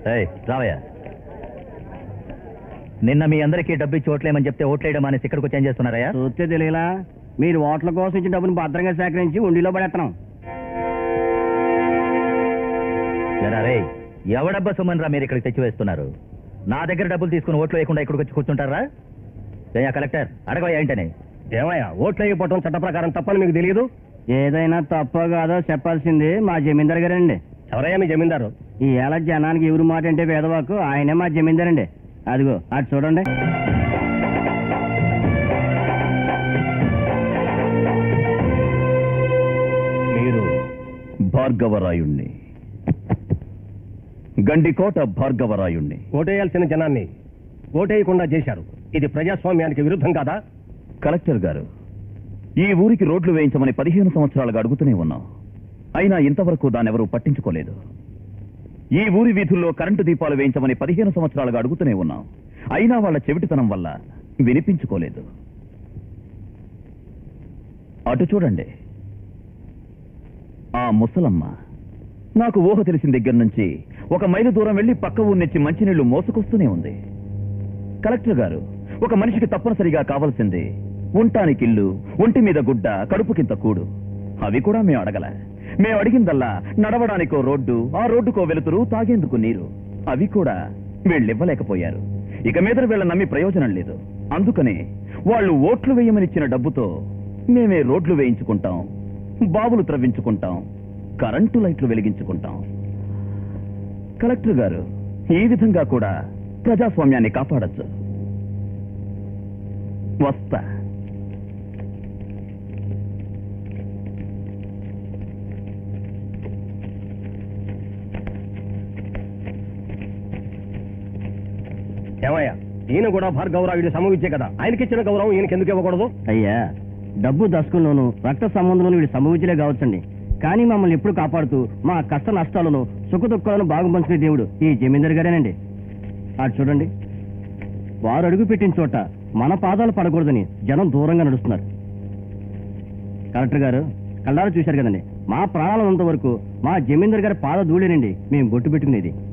రావయ్యా. నిన్న మీ అందరికీ డబ్బు ఇచ్చి ఓట్లేమని చెప్తే ఓట్లేయడం అనేసి ఇక్కడికి వచ్చి ఏం చేస్తున్నారయ్యా? చూస్తే తెలియలా, మీరు ఓట్ల కోసం ఇచ్చిన డబ్బును భద్రంగా సేకరించి ఉండిలో పడేస్తున్నాం. రే, ఎవడబ్బా సుమన్ మీరు ఇక్కడికి తెచ్చి వేస్తున్నారు? నా దగ్గర డబ్బులు తీసుకుని ఓట్లు వేయకుండా ఇక్కడికి వచ్చి కూర్చుంటారా? జయ కలెక్టర్ అడగవయ్యా ఏంటని. ఏమయ్యా, ఓట్లు వేయకపోవడం చట్ట ప్రకారం తప్పని మీకు తెలియదు? ఏదైనా తప్ప కాదో చెప్పాల్సింది మా జమీందారు గారండి. ఎవరయ్యా మీ జమీందారు? ఈ ఏళ్ళ జనానికి ఎవరు మాట అంటే పేదవాకు ఆయనే మా జమీందారండి. అదిగో అటు చూడండి. మీరు భార్గవరాయుణ్ణి, గండికోట భార్గవరాయుణ్ణి. ఓటేయాల్సిన జనాన్ని ఓటేయకుండా చేశారు. ఇది ప్రజాస్వామ్యానికి విరుద్ధం కాదా? కలెక్టర్ గారు, ఈ ఊరికి రోడ్లు వేయించమని 15 సంవత్సరాలుగా అడుగుతూనే ఉన్నాం. అయినా ఇంతవరకు దానెవరూ పట్టించుకోలేదు. ఈ ఊరి వీధుల్లో కరెంటు దీపాలు వేయించమని 15 సంవత్సరాలుగా అడుగుతూనే ఉన్నాం. అయినా వాళ్ళ చెవిటితనం వల్ల వినిపించుకోలేదు. అటు చూడండి, ఆ ముసలమ్మ నాకు ఊహ తెలిసిన దగ్గర నుంచి 1 మైలు దూరం వెళ్లి పక్క ఊరి నుంచి మంచినీళ్లు మోసుకొస్తూనే ఉంది. కలెక్టర్ గారు, ఒక మనిషికి తప్పనిసరిగా కావాల్సింది ఉంటానికి ఇల్లు, ఒంటి మీద గుడ్డ, కడుపుకింత కూడు. అవి కూడా మేము అడగల. మేము అడిగిందల్లా నడవడానికో రోడ్డు, ఆ రోడ్డుకో వెలుతురు, తాగేందుకు నీరు. అవి కూడా వీళ్ళివ్వలేకపోయారు. ఇక మీద వీళ్ళ నమ్మి ప్రయోజనం లేదు. అందుకనే వాళ్ళు ఓట్లు వేయమనిచ్చిన డబ్బుతో మేమే రోడ్లు వేయించుకుంటాం, బావులు త్రవ్వించుకుంటాం, కరెంటు లైట్లు వెలిగించుకుంటాం. కలెక్టర్ గారు, ఈ విధంగా కూడా ప్రజాస్వామ్యాన్ని కాపాడచ్చు. వస్తా. ఏమయ్యా, ఈయన కూడా భార్గవరాయుడు సమవిచ్చే కదా, ఆయనకిచ్చిన గౌరవం ఈయనకి ఎందుకు ఇవ్వకూడదు? అయ్యా, డబ్బు దశకంలోను రక్త సంబంధంలోను వీడి సమవిచ్చలే కావచ్చండి. కానీ మమ్మల్ని ఎప్పుడు కాపాడుతూ మా కష్ట నష్టాలను సుఖ దుఃఖాలను బాగు పంచుకునే దేవుడు ఈ జమీందారు గారేనండి. అటు చూడండి, వారు అడుగు పెట్టిన చోట మన పాదాలు పడకూడదని జనం దూరంగా నడుస్తున్నారు. కలెక్టర్ గారు, కళ్ళారా చూశారు కదండి, మా ప్రాణాలు ఉన్నంత వరకు మా జమీందారు గారి పాద ధూళేనండి మేము బొట్టు పెట్టుకునేది.